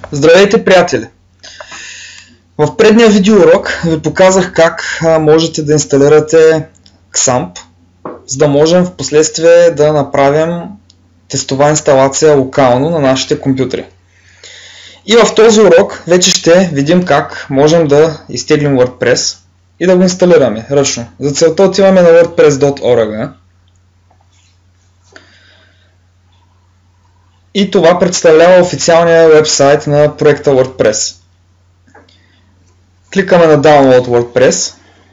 Здравейте, приятели! В предния видеоурок ви показах как можете да инсталирате XAMPP, за да можем в последствие да направим тестова инсталация локално на нашите компютри. И в този урок вече ще видим как можем да изтеглим WordPress и да го инсталираме ръчно. За целта отиваме на wordpress.org. И това представлява официалния вебсайт на проекта WordPress. Кликаме на Download WordPress.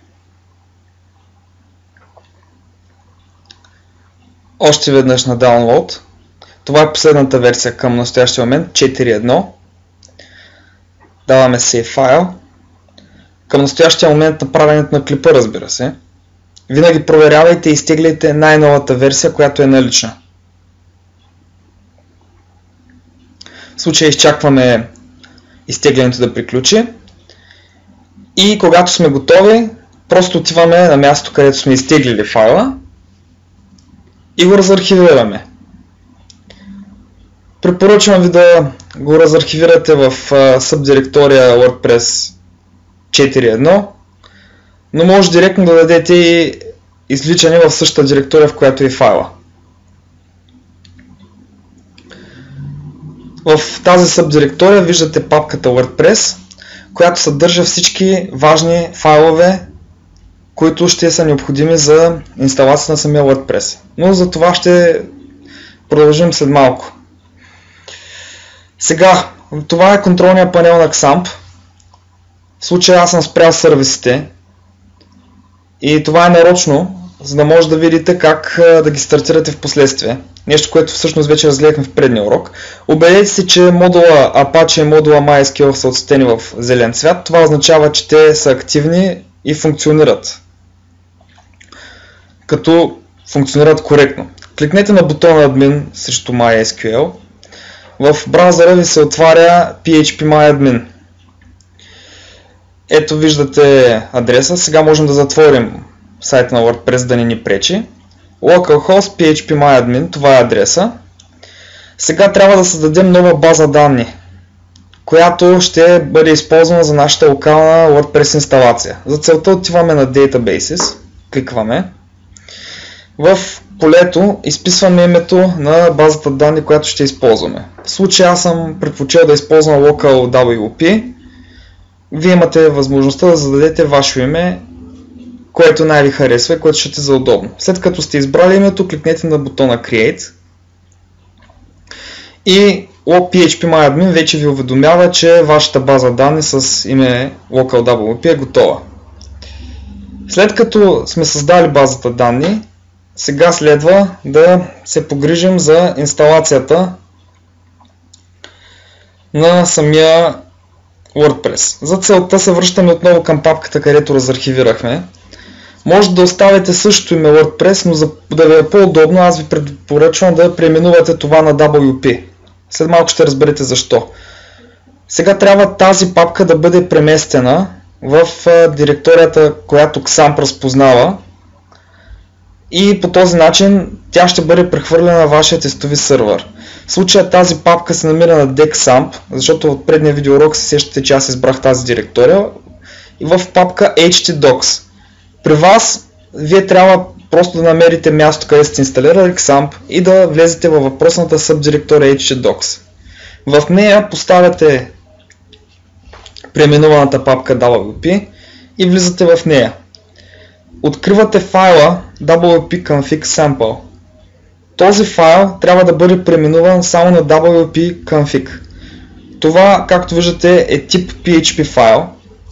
Още веднъж на Download. Това е последната версия към настоящия момент, 4.1. Даваме Save File. Към настоящия момент на правенето на клипа, разбира се. Винаги проверявайте и изтегляйте най-новата версия, която е налична. В случая изчакваме изтеглянето да приключи и когато сме готови, просто отиваме на място, където сме изтеглили файла и го разархивираме. Препоръчвам ви да го разархивирате в субдиректория WordPress 4.1, но може директно да дадете и извличане в същата директория, в която е файла. В тази субдиректория виждате папката WordPress, която съдържа всички важни файлове, които ще са необходими за инсталация на самия WordPress. Но за това ще продължим след малко. Сега, това е контролния панел на XAMPP. В случая аз съм спрял сервисите и това е нарочно, за да може да видите как да ги стартирате в последствие. Нещо, което всъщност вече разгледахме в предния урок. Убедете се, че модула Apache и модула MySQL са отсветени в зелен цвят. Това означава, че те са активни и функционират. Като функционират коректно. Кликнете на бутона Admin срещу MySQL. В браузъра ви се отваря phpMyAdmin. Ето виждате адреса. Сега можем да затворим сайта на WordPress да не ни пречи. Localhost phpMyAdmin, това е адреса. Сега трябва да създадем нова база данни, която ще бъде използвана за нашата локална WordPress инсталация. За целта отиваме на Databases, кликваме. В полето изписваме името на базата данни, която ще използваме. В случая аз съм предпочел да използвам LocalWP. Вие имате възможността да зададете ваше име, което най-ви харесва и което ще е за удобно. След като сте избрали името, кликнете на бутона Create и phpMyAdmin вече ви уведомява, че вашата база данни с име LocalWP е готова. След като сме създали базата данни, сега следва да се погрижим за инсталацията на самия WordPress. За целта се връщаме отново към папката, където разархивирахме. Може да оставите същото име WordPress, но за да ви е по-удобно, аз ви препоръчвам да преименувате това на WP. След малко ще разберете защо. Сега трябва тази папка да бъде преместена в директорията, която XAMPP разпознава и по този начин тя ще бъде прехвърлена на вашия тестови сървър. В случая тази папка се намира на DXAMPP, защото от предния видеоурок се сещате, че аз избрах тази директория, и в папка htdocs. При вас, вие трябва просто да намерите място, къде сте инсталирали XAMPP и да влезете във въпросната субдиректория htdocs. В нея поставяте преименуваната папка WP и влизате в нея. Откривате файла wp-config-sample. Този файл трябва да бъде преименуван само на wp-config. Това, както виждате, е тип PHP файл.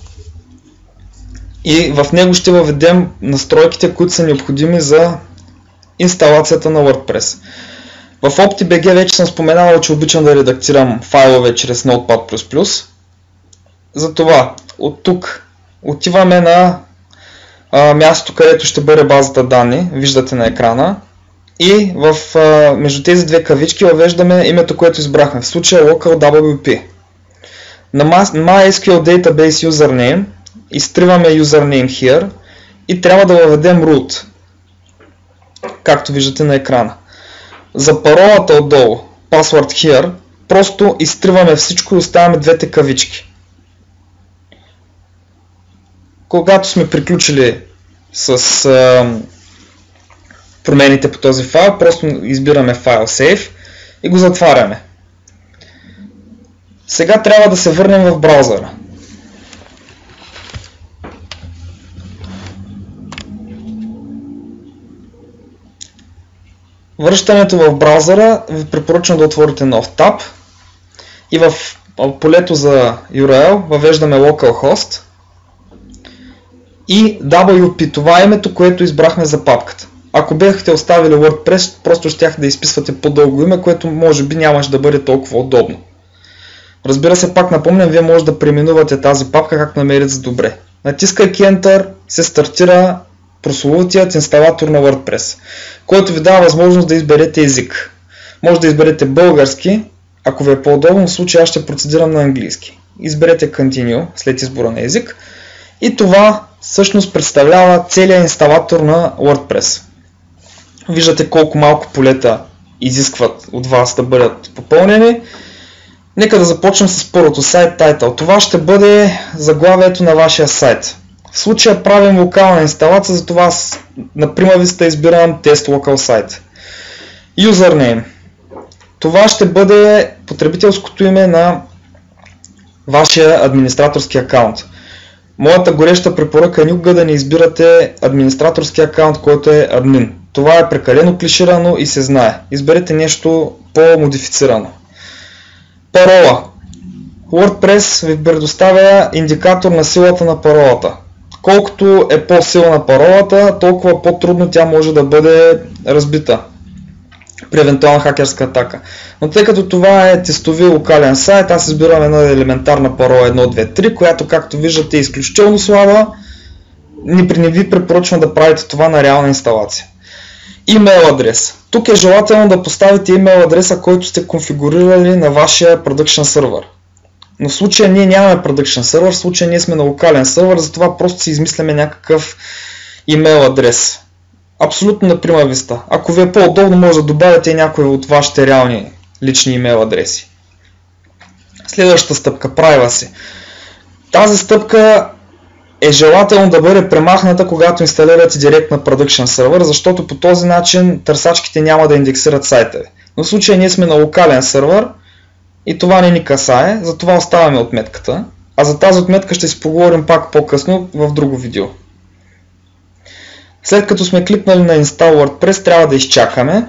И в него ще въведем настройките, които са необходими за инсталацията на WordPress. В OptiBG вече съм споменавал, че обичам да редактирам файлове чрез Notepad++. Затова от тук отиваме на мястото, където ще бъде базата данни, виждате на екрана. И между тези две кавички въвеждаме името, което избрахме, в случая LocalWP. На MySQL Database Username изтриваме username here и трябва да въведем root, както виждате на екрана. За паролата отдолу, password here, просто изтриваме всичко и оставяме двете кавички. Когато сме приключили с промените по този файл, просто избираме файл Save и го затваряме. Сега трябва да се върнем в браузъра. Връщането в браузъра ви препоръчвам да отворите нов таб и в полето за URL въвеждаме localhost и WP, това е името, което избрахме за папката. Ако бяхте оставили WordPress, просто щях да изписвате по-дълго име, което може би нямаше да бъде толкова удобно. Разбира се, пак напомням, вие може да преименувате тази папка как намерите за добре. Натискайки Enter се стартира прословутият инсталатор на WordPress, който ви дава възможност да изберете език. Може да изберете български, ако ви е по-удобно, в случая аз ще процедирам на английски. Изберете Continue след избора на език и това всъщност представлява целият инсталатор на WordPress. Виждате колко малко полета изискват от вас да бъдат попълнени. Нека да започнем с първото, сайт title. Това ще бъде заглавието на вашия сайт. В случая правим локална инсталация, затова на Primavista избирам Test Local Site. Username. Това ще бъде потребителското име на вашия администраторски акаунт. Моята гореща препоръка е никога да не избирате администраторски акаунт, който е админ. Това е прекалено клиширано и се знае. Изберете нещо по-модифицирано. Парола. WordPress ви предоставя индикатор на силата на паролата. Колкото е по-силна паролата, толкова по-трудно тя може да бъде разбита при евентуална хакерска атака. Но тъй като това е тестови локален сайт, аз избирам една елементарна парола 123, която, както виждате, е изключително слаба. Не ви препоръчвам да правите това на реална инсталация. Имейл адрес. Тук е желателно да поставите имейл адреса, който сте конфигурирали на вашия production сервер. Но в случая ние нямаме production сервер, в случая ние сме на локален сервер, затова просто си измисляме някакъв имейл адрес. Абсолютно на Primavista. Ако ви е по-удобно, може да добавите и някои от вашите реални лични имейл адреси. Следващата стъпка, Privacy. Тази стъпка е желателно да бъде премахната, когато инсталирате директно на production сервер, защото по този начин търсачките няма да индексират сайта ви. Но в случая ние сме на локален сервер и това не ни касае, затова оставяме отметката. А за тази отметка ще си поговорим пак по-късно в друго видео. След като сме кликнали на Install WordPress, трябва да изчакаме.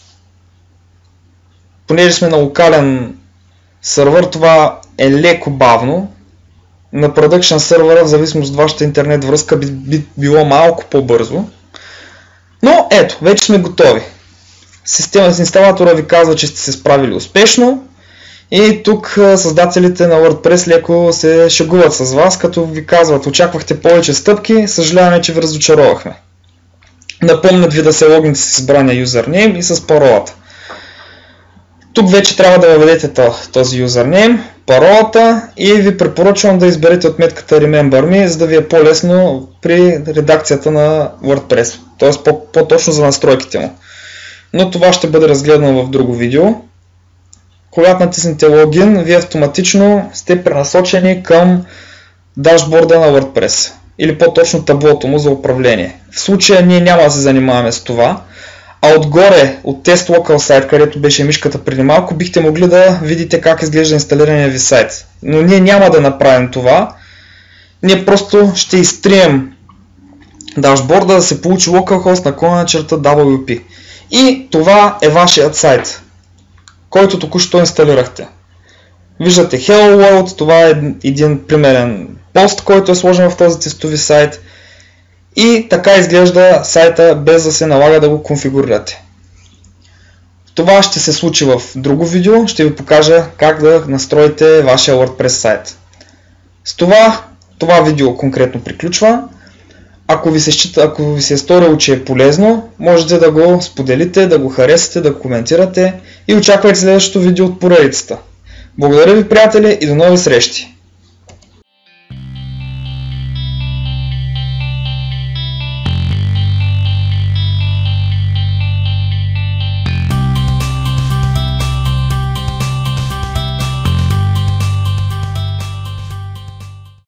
Понеже сме на локален сервер, това е леко бавно. На production сервера, в зависимост от вашата интернет връзка, би било малко по-бързо. Но ето, вече сме готови. Система с инсталатора ви казва, че сте се справили успешно. И тук създателите на WordPress леко се шегуват с вас, като ви казват, очаквахте повече стъпки, съжаляваме, че ви разочаровахме. Напомнят ви да се логните с избрания юзернейм и с паролата. Тук вече трябва да въведете този юзернейм, паролата и ви препоръчвам да изберете отметката Remember Me, за да ви е по-лесно при редакцията на WordPress, т.е. по-точно за настройките му. Но това ще бъде разгледано в друго видео. Когато натиснете логин, вие автоматично сте пренасочени към дашборда на WordPress или по-точно таблото му за управление. В случая ние няма да се занимаваме с това, а отгоре от Test Local Site, където беше мишката преди малко, бихте могли да видите как изглежда инсталирания ви сайт. Но ние няма да направим това, ние просто ще изтрием дашборда да се получи localhost/WP. И това е вашият сайт, който току-що инсталирахте. Виждате Hello World, това е един примерен пост, който е сложен в този тестови сайт. И така изглежда сайта, без да се налага да го конфигурирате. Това ще се случи в друго видео, ще ви покажа как да настроите вашия WordPress сайт. С това видео конкретно приключва. Ако ви се е сторило, че е полезно, можете да го споделите, да го харесате, да коментирате и очаквайте следващото видео от поредицата. Благодаря ви, приятели, и до нови срещи!